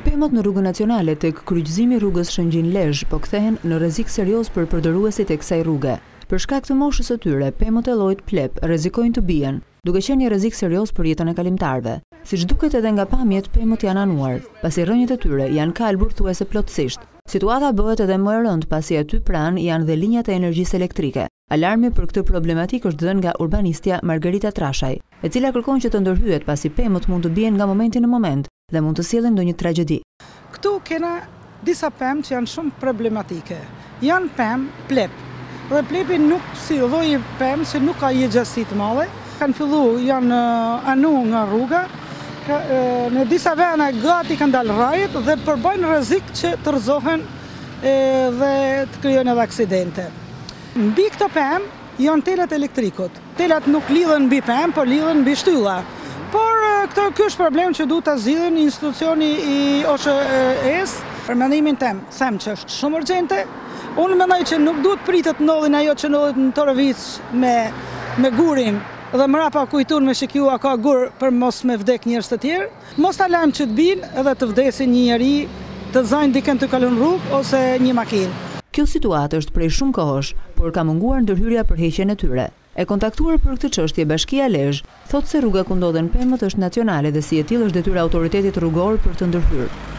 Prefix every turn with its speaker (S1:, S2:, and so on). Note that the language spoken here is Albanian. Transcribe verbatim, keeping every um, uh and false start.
S1: Pemët në rrugën nacionale tek kryqëzimi rrugës Shëngjin-Lezhë po kthehen në rrezik serioz për përdoruesit e kësaj rruge. Për shkak të moshës së tyre, pemët e llojit plep rrezikojnë të bien, duke qenë një rrezik serioz për jetën e kalimtarëve. Siç duket edhe nga pamjet, pemët janë anuar, pasi rrënjët e tyre janë kalbur thuajse plotësisht. Situata bëhet edhe më e rëndë pasi aty pranë janë dhe linjat e energjisë elektrike. Alarmi për këtë problematik është dhënë nga urbanistja Margarita Trashaj, e cila kërkon që të ndërhyet pasi pemët mund të bien nga momenti në moment dhe mund të sjellin ndonjë tragjedi.
S2: Këtu kena disa pemë që janë shumë problematike. Janë pemë plep. Dhe plepi nuk si lloji pemë që nuk ka jetëgjatësi të madhe. Kanë filluar janë anu nga rruga. Ka, e, në disa vende gati kanë dalë rrajet dhe përbëjnë rrezik që të rrezohen e, dhe të krijojnë edhe aksidente. Mbi këto pemë janë telat elektrikut. Telat nuk lidhen mbi pemë, por lidhen mbi shtylla. Por këto ky është problem që duhet ta zgjidhin institucioni i O S H E-s. Për mendimin tim, them që është shumë urgjente. Unë mendoj që nuk duhet pritet ndodhin ajo që ndodhet në Torovic me me gurin dhe mrapa kujtun me shikua ka gur për mos me vdek njerëz të tjerë. Mos ta lajm që të binë edhe të vdesin një njerëz, të zajnë dikën të kalon rrugë ose një makinë.
S1: Kjo situatë është prej shumë kohësh, por ka munguar ndërhyrja për heqjen e tyre. E kontaktuar për këtë çështje Bashkia Lezhë thotë se rruga ku ndodhen pemët është nacionale dhe si e tillë është detyra autoritetit rrugor për të ndërhyrë.